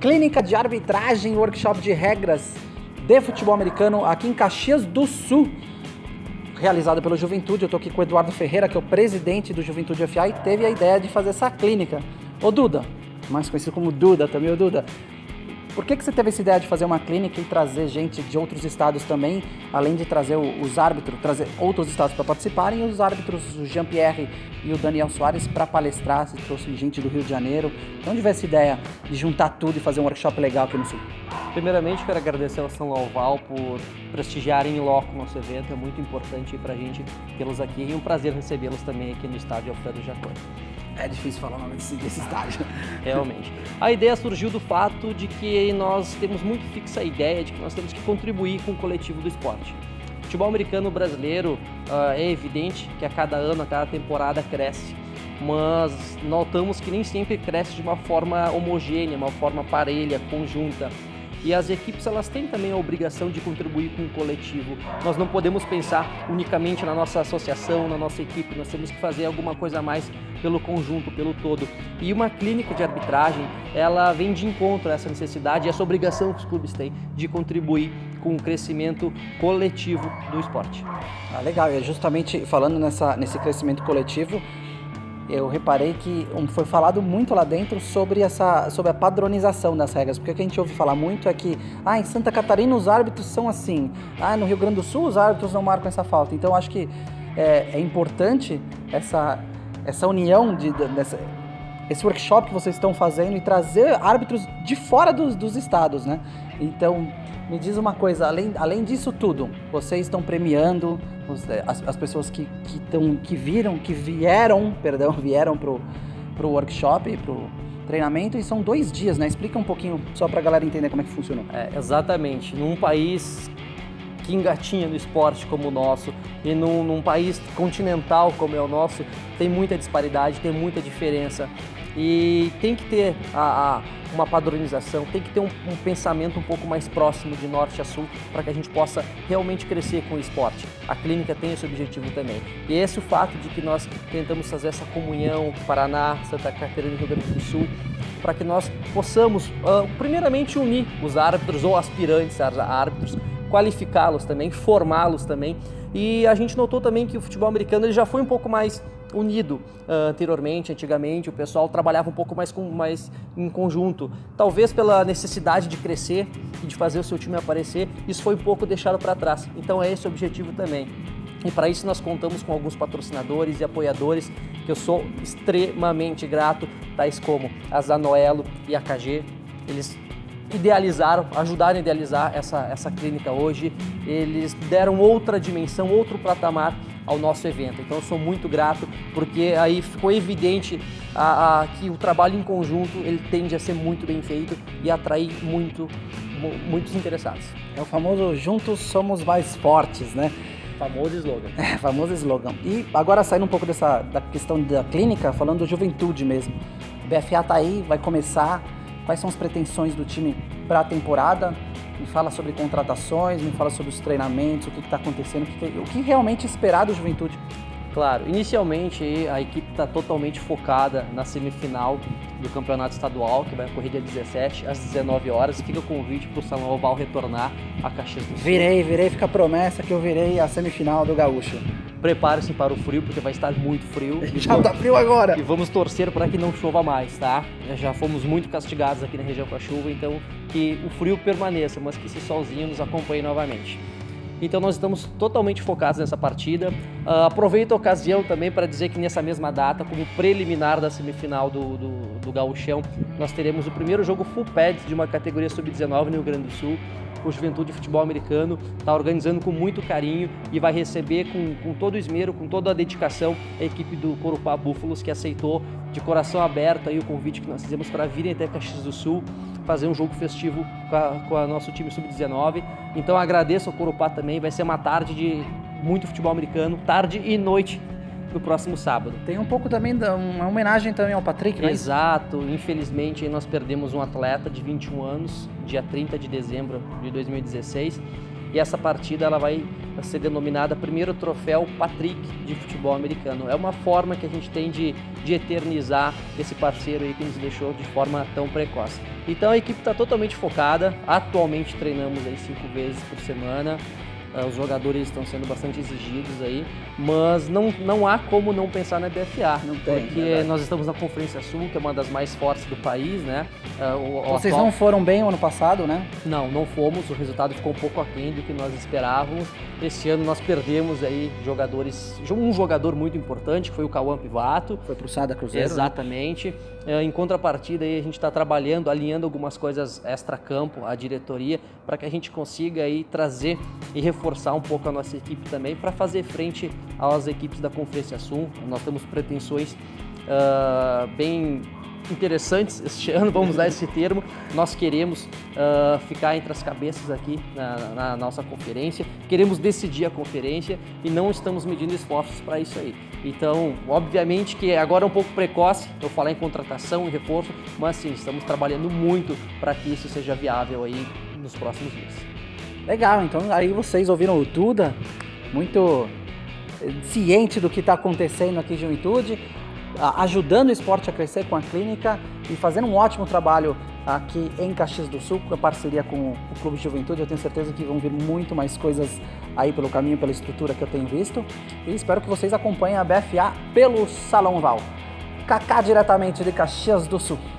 Clínica de arbitragem, workshop de regras de futebol americano aqui em Caxias do Sul, realizada pela Juventude. Eu estou aqui com o Eduardo Ferreira, que é o presidente do Juventude FA, e teve a ideia de fazer essa clínica. Ô Duda, mais conhecido como Duda também, ô Duda, por que você teve essa ideia de fazer uma clínica e trazer gente de outros estados também, além de trazer os árbitros, trazer outros estados para participarem, e os árbitros, o Jean-Pierre e o Daniel Soares, para palestrar? Você trouxe gente do Rio de Janeiro. De onde veio essa ideia de juntar tudo e fazer um workshop legal aqui no Sul? Primeiramente, quero agradecer ao São Lauval por prestigiarem em loco o nosso evento. É muito importante para a gente tê-los aqui e um prazer recebê-los também aqui no estádio Alfredo Jaconi. É difícil falar o nome desse estádio. Realmente. A ideia surgiu do fato de que nós temos muito fixa a ideia de que nós temos que contribuir com o coletivo do esporte. O futebol americano brasileiro é evidente que a cada ano, a cada temporada cresce, mas notamos que nem sempre cresce de uma forma homogênea, uma forma parelha, conjunta. E as equipes, elas têm também a obrigação de contribuir com o coletivo. Nós não podemos pensar unicamente na nossa associação, na nossa equipe. Nós temos que fazer alguma coisa a mais pelo conjunto, pelo todo. E uma clínica de arbitragem, ela vem de encontro a essa necessidade e essa obrigação que os clubes têm de contribuir com o crescimento coletivo do esporte. Legal, e justamente falando nesse crescimento coletivo, eu reparei que foi falado muito lá dentro sobre a padronização das regras, porque o que a gente ouve falar muito é que em Santa Catarina os árbitros são assim, no Rio Grande do Sul os árbitros não marcam essa falta. Então acho que é importante essa união, esse workshop que vocês estão fazendo, e trazer árbitros de fora dos estados, né? Então, me diz uma coisa, além disso tudo, vocês estão premiando as pessoas que vieram pro workshop, pro treinamento, e são 2 dias, né? Explica um pouquinho, só pra galera entender como é que funcionou. Exatamente. Num país que engatinha no esporte como o nosso, e num país continental como é o nosso, tem muita disparidade, tem muita diferença. E tem que ter uma padronização, tem que ter um pensamento um pouco mais próximo de norte a sul, para que a gente possa realmente crescer com o esporte. A clínica tem esse objetivo também. E esse é o fato de que nós tentamos fazer essa comunhão Paraná, Santa Catarina e Rio Grande do Sul, para que nós possamos, primeiramente, unir os árbitros ou aspirantes a árbitros, qualificá-los também, formá-los também. E a gente notou também que o futebol americano ele já foi um pouco mais unido antigamente o pessoal trabalhava um pouco mais em conjunto, talvez pela necessidade de crescer e de fazer o seu time aparecer. Isso foi um pouco deixado para trás, então é esse o objetivo também. E para isso nós contamos com alguns patrocinadores e apoiadores que eu sou extremamente grato, tais como a Zanoelo e a KG. Eles ajudaram a idealizar essa clínica hoje. Eles deram outra dimensão, outro patamar ao nosso evento. Então eu sou muito grato, porque aí ficou evidente que o trabalho em conjunto ele tende a ser muito bem feito e atrair muitos interessados. É o famoso "juntos somos mais fortes", né? Famoso slogan. Famoso slogan. E agora, saindo um pouco da questão da clínica, falando do Juventude mesmo. O BFA tá aí, vai começar. Quais são as pretensões do time para a temporada? Me fala sobre contratações, me fala sobre os treinamentos, o que está acontecendo, o que realmente esperar do Juventude. Claro, inicialmente a equipe está totalmente focada na semifinal do Campeonato Estadual, que vai ocorrer dia 17, às 19 horas. Fica o convite para o São Lauval retornar a Caxias do Sul. Virei, fica a promessa que eu virei a semifinal do Gaúcho. Prepare-se para o frio, porque vai estar muito frio. Já tá frio agora! E vamos torcer para que não chova mais, tá? Já fomos muito castigados aqui na região com a chuva, então que o frio permaneça, mas que esse solzinho nos acompanhe novamente. Então nós estamos totalmente focados nessa partida. Aproveito a ocasião também para dizer que nessa mesma data, como preliminar da semifinal do Gauchão, nós teremos o primeiro jogo full pads de uma categoria sub-19 no Rio Grande do Sul. O Juventude Futebol Americano está organizando com muito carinho e vai receber com todo o esmero, com toda a dedicação, a equipe do Corupá Búfalos, que aceitou de coração aberto aí o convite que nós fizemos para virem até Caxias do Sul, fazer um jogo festivo com o nosso time sub-19. Então agradeço ao Corupá também, vai ser uma tarde de muito futebol americano, tarde e noite, no próximo sábado. Tem um pouco também uma homenagem também ao Patrick, né? Exato, infelizmente nós perdemos um atleta de 21 anos, dia 30 de dezembro de 2016, e essa partida ela vai ser denominada primeiro troféu Patrick de futebol americano. É uma forma que a gente tem de eternizar esse parceiro aí que nos deixou de forma tão precoce. Então a equipe está totalmente focada, atualmente treinamos aí 5 vezes por semana. Os jogadores estão sendo bastante exigidos aí, mas não há como não pensar na BFA, não tem, porque nós estamos na Conferência Sul, que é uma das mais fortes do país, né? Vocês não foram bem o ano passado, né? Não fomos, o resultado ficou um pouco aquém do que nós esperávamos. Esse ano nós perdemos aí um jogador muito importante, que foi o Cauã Pivato. Foi pro Sada Cruzeiro. Exatamente. Né? Em contrapartida, aí, a gente está trabalhando, alinhando algumas coisas extra-campo, a diretoria, para que a gente consiga aí trazer e reforçar um pouco a nossa equipe também, para fazer frente às equipes da Conferência Sul. Nós temos pretensões bem interessantes este ano, vamos usar esse termo. Nós queremos ficar entre as cabeças aqui na nossa conferência, queremos decidir a conferência e não estamos medindo esforços para isso aí. Então, obviamente que agora é um pouco precoce eu falar em contratação e reforço, mas sim, estamos trabalhando muito para que isso seja viável aí nos próximos dias. Legal, então aí vocês ouviram o Duda, muito ciente do que está acontecendo aqui em Juventude, ajudando o esporte a crescer com a clínica e fazendo um ótimo trabalho aqui em Caxias do Sul, com a parceria com o Clube de Juventude. Eu tenho certeza que vão vir muito mais coisas aí pelo caminho, pela estrutura que eu tenho visto. E espero que vocês acompanhem a BFA pelo Salão Val. Kaká, diretamente de Caxias do Sul.